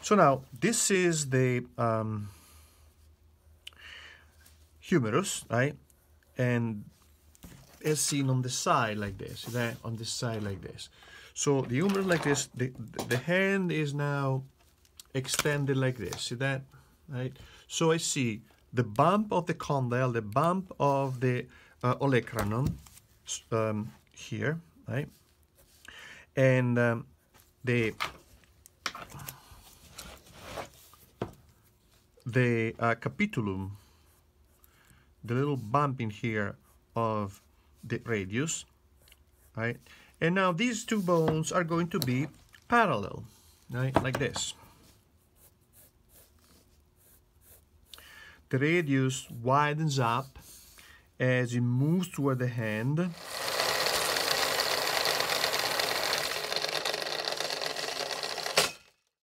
So now this is the humerus, right? And as seen on the side like this, see that? On the side like this. So the humerus like this, the hand is now extended like this, see that? Right? So I see the bump of the condyle, the bump of the olecranon here, right? And the capitulum, the little bump in here of the radius, right? And now these two bones are going to be parallel, right? Like this. The radius widens up as it moves toward the hand,